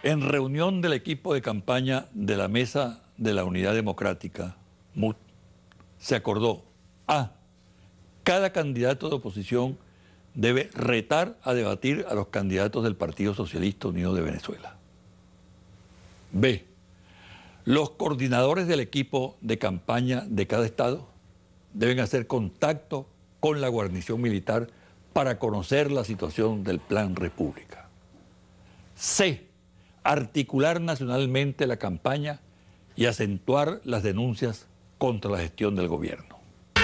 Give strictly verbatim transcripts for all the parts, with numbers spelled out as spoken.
En reunión del equipo de campaña de la Mesa de la Unidad Democrática, M U D, se acordó: A. Cada candidato de oposición debe retar a debatir a los candidatos del Partido Socialista Unido de Venezuela. B. Los coordinadores del equipo de campaña de cada estado deben hacer contacto con la guarnición militar para conocer la situación del Plan República. C. Articular nacionalmente la campaña y acentuar las denuncias contra la gestión del gobierno.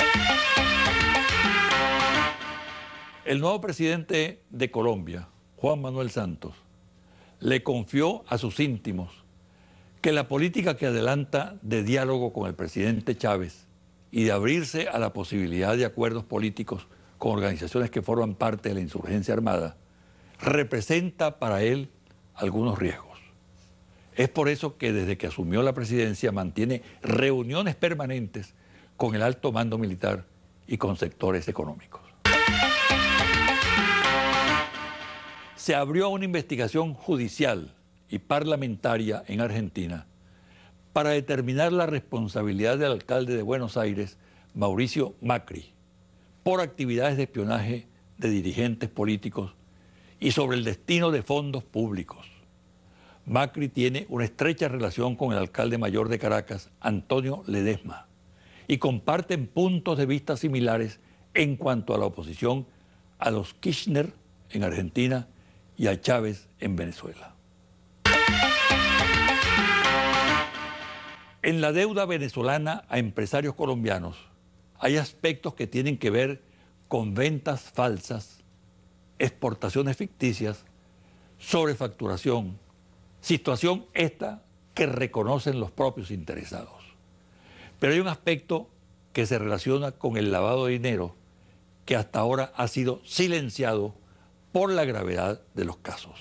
El nuevo presidente de Colombia, Juan Manuel Santos, le confió a sus íntimos que la política que adelanta de diálogo con el presidente Chávez y de abrirse a la posibilidad de acuerdos políticos con organizaciones que forman parte de la insurgencia armada representa para él algunos riesgos. Es por eso que desde que asumió la presidencia mantiene reuniones permanentes con el alto mando militar y con sectores económicos. Se abrió una investigación judicial y parlamentaria en Argentina para determinar la responsabilidad del alcalde de Buenos Aires, Mauricio Macri, por actividades de espionaje de dirigentes políticos y sobre el destino de fondos públicos. Macri tiene una estrecha relación con el alcalde mayor de Caracas, Antonio Ledesma, y comparten puntos de vista similares en cuanto a la oposición a los Kirchner en Argentina y a Chávez en Venezuela. En la deuda venezolana a empresarios colombianos hay aspectos que tienen que ver con ventas falsas, exportaciones ficticias, sobrefacturación, situación esta que reconocen los propios interesados. Pero hay un aspecto que se relaciona con el lavado de dinero que hasta ahora ha sido silenciado por la gravedad de los casos.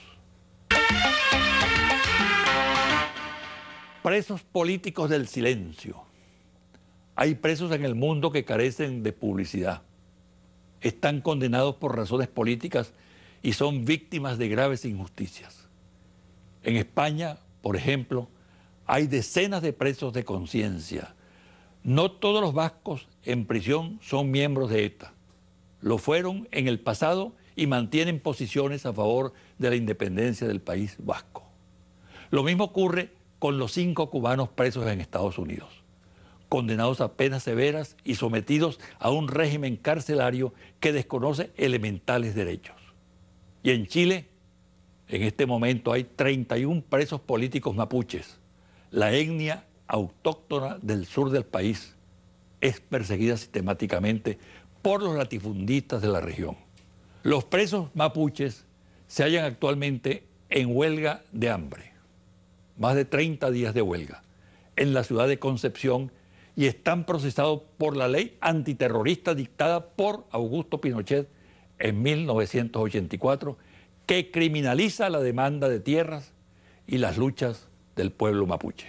Presos políticos del silencio. Hay presos en el mundo que carecen de publicidad. Están condenados por razones políticas y son víctimas de graves injusticias. En España, por ejemplo, hay decenas de presos de conciencia. No todos los vascos en prisión son miembros de ETA. Lo fueron en el pasado y mantienen posiciones a favor de la independencia del país vasco. Lo mismo ocurre con los cinco cubanos presos en Estados Unidos, condenados a penas severas y sometidos a un régimen carcelario que desconoce elementales derechos. Y en Chile, en este momento hay treinta y un presos políticos mapuches. La etnia autóctona del sur del país es perseguida sistemáticamente por los latifundistas de la región. Los presos mapuches se hallan actualmente en huelga de hambre, más de treinta días de huelga, en la ciudad de Concepción, y están procesados por la ley antiterrorista dictada por Augusto Pinochet en mil novecientos ochenta y cuatro, que criminaliza la demanda de tierras y las luchas del pueblo mapuche.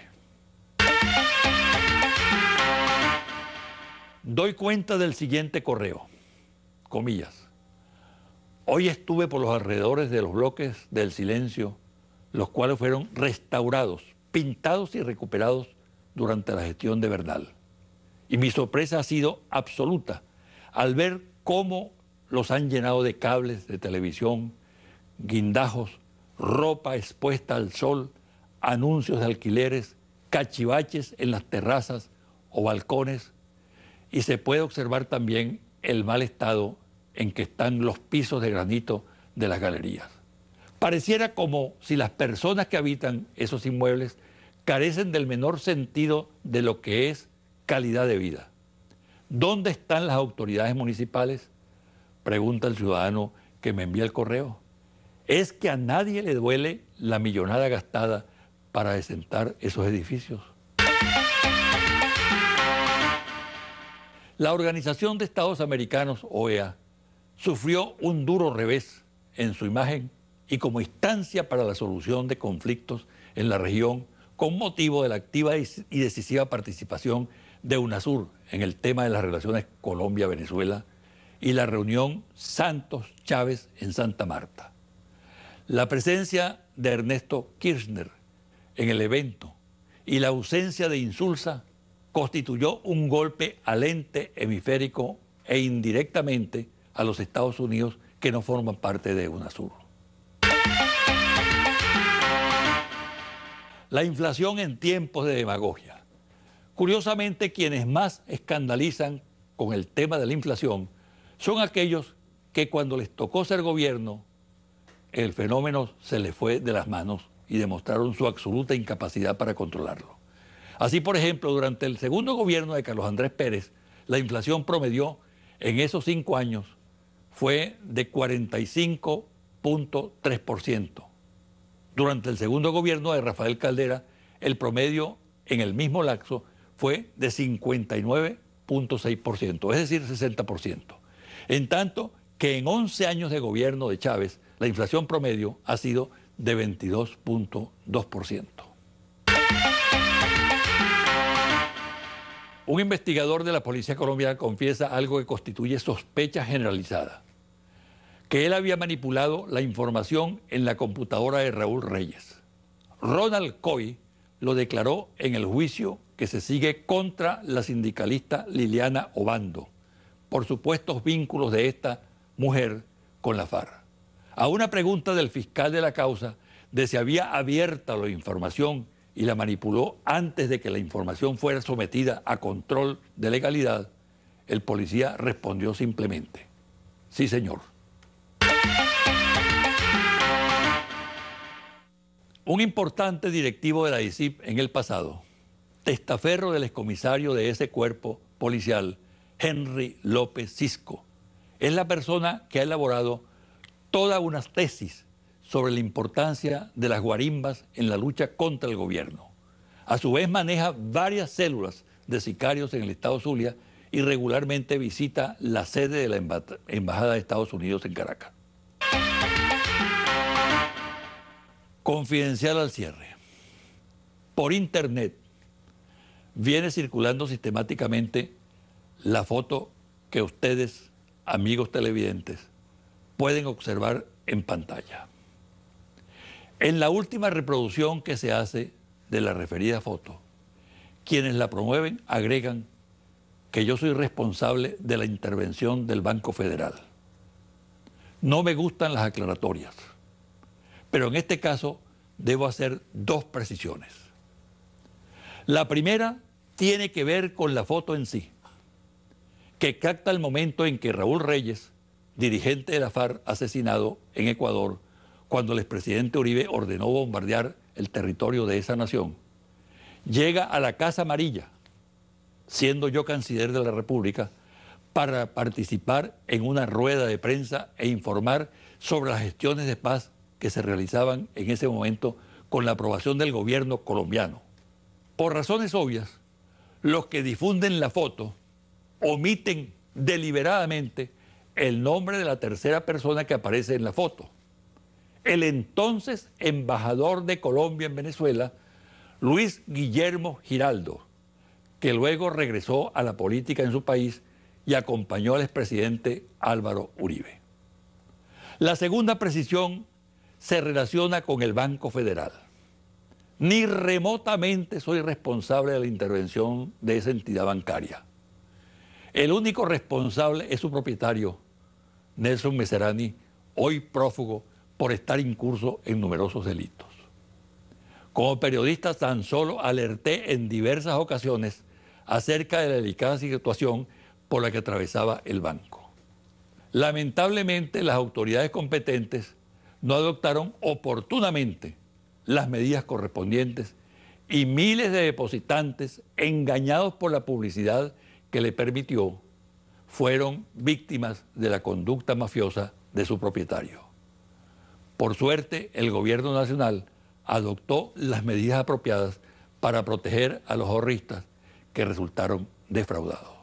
Doy cuenta del siguiente correo, comillas. Hoy estuve por los alrededores de los bloques del silencio, los cuales fueron restaurados, pintados y recuperados durante la gestión de Bernal. Y mi sorpresa ha sido absoluta al ver cómo los han llenado de cables de televisión, guindajos, ropa expuesta al sol, anuncios de alquileres, cachivaches en las terrazas o balcones, y se puede observar también el mal estado en que están los pisos de granito de las galerías. Pareciera como si las personas que habitan esos inmuebles carecen del menor sentido de lo que es calidad de vida. ¿Dónde están las autoridades municipales?, pregunta el ciudadano que me envía el correo. ¿Es que a nadie le duele la millonada gastada para decentar esos edificios? La Organización de Estados Americanos, O E A, sufrió un duro revés en su imagen y como instancia para la solución de conflictos en la región con motivo de la activa y decisiva participación de UNASUR en el tema de las relaciones Colombia-Venezuela y la reunión Santos-Chávez en Santa Marta. La presencia de Ernesto Kirchner en el evento y la ausencia de Insulza constituyó un golpe al ente hemisférico e indirectamente a los Estados Unidos, que no forman parte de UNASUR. La inflación en tiempos de demagogia. Curiosamente, quienes más escandalizan con el tema de la inflación son aquellos que cuando les tocó ser gobierno, el fenómeno se les fue de las manos y demostraron su absoluta incapacidad para controlarlo. Así, por ejemplo, durante el segundo gobierno de Carlos Andrés Pérez, la inflación promedió en esos cinco años fue de cuarenta y cinco punto tres por ciento. Durante el segundo gobierno de Rafael Caldera, el promedio en el mismo lapso fue de cincuenta y nueve punto seis por ciento, es decir, sesenta por ciento. En tanto que en once años de gobierno de Chávez, la inflación promedio ha sido de veintidós punto dos por ciento. Un investigador de la Policía Colombiana confiesa algo que constituye sospecha generalizada, que él había manipulado la información en la computadora de Raúl Reyes. Ronald Coy lo declaró en el juicio que se sigue contra la sindicalista Liliana Obando por supuestos vínculos de esta mujer con la FARC. A una pregunta del fiscal de la causa de si había abierto la información y la manipuló antes de que la información fuera sometida a control de legalidad, el policía respondió simplemente: sí, señor. Un importante directivo de la D I C I P en el pasado, testaferro del excomisario de ese cuerpo policial, Henry López Cisco, es la persona que ha elaborado toda una tesis sobre la importancia de las guarimbas en la lucha contra el gobierno. A su vez maneja varias células de sicarios en el estado Zulia y regularmente visita la sede de la Embajada de Estados Unidos en Caracas. Confidencial al cierre. Por internet viene circulando sistemáticamente la foto que ustedes, amigos televidentes, pueden observar en pantalla. En la última reproducción que se hace de la referida foto, quienes la promueven agregan que yo soy responsable de la intervención del Banco Federal. No me gustan las aclaratorias, pero en este caso debo hacer dos precisiones. La primera tiene que ver con la foto en sí, que capta el momento en que Raúl Reyes, dirigente de la FARC asesinado en Ecuador, cuando el expresidente Uribe ordenó bombardear el territorio de esa nación, llega a la Casa Amarilla, siendo yo canciller de la República, para participar en una rueda de prensa e informar sobre las gestiones de paz que se realizaban en ese momento con la aprobación del gobierno colombiano. Por razones obvias, los que difunden la foto omiten deliberadamente el nombre de la tercera persona que aparece en la foto. El entonces embajador de Colombia en Venezuela, Luis Guillermo Giraldo, que luego regresó a la política en su país y acompañó al expresidente Álvaro Uribe. La segunda precisión se relaciona con el Banco Federal. Ni remotamente soy responsable de la intervención de esa entidad bancaria. El único responsable es su propietario, Nelson Meserani, hoy prófugo por estar incurso en numerosos delitos. Como periodista tan solo alerté en diversas ocasiones acerca de la delicada situación por la que atravesaba el banco. Lamentablemente, las autoridades competentes no adoptaron oportunamente las medidas correspondientes y miles de depositantes, engañados por la publicidad que le permitió, fueron víctimas de la conducta mafiosa de su propietario. Por suerte, el gobierno nacional adoptó las medidas apropiadas para proteger a los ahorristas que resultaron defraudados.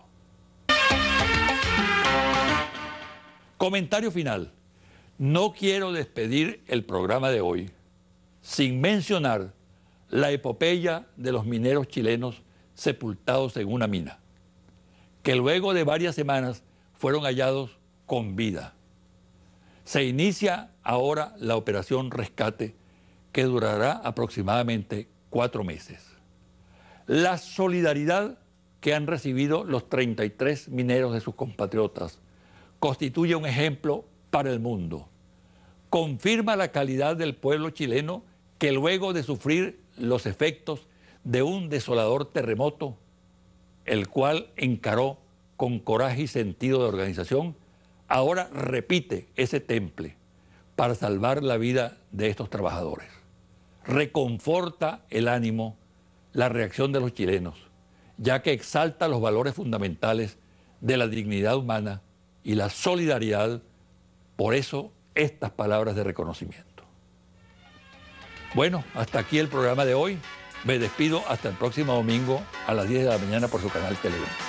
Comentario final. No quiero despedir el programa de hoy sin mencionar la epopeya de los mineros chilenos sepultados en una mina, que luego de varias semanas fueron hallados con vida. Se inicia ahora la operación rescate que durará aproximadamente cuatro meses. La solidaridad que han recibido los treinta y tres mineros de sus compatriotas constituye un ejemplo para el mundo. Confirma la calidad del pueblo chileno que luego de sufrir los efectos de un desolador terremoto, el cual encaró con coraje y sentido de organización, ahora repite ese temple para salvar la vida de estos trabajadores. Reconforta el ánimo la reacción de los chilenos, ya que exalta los valores fundamentales de la dignidad humana y la solidaridad. Por eso, estas palabras de reconocimiento. Bueno, hasta aquí el programa de hoy. Me despido hasta el próximo domingo a las diez de la mañana por su canal Televen.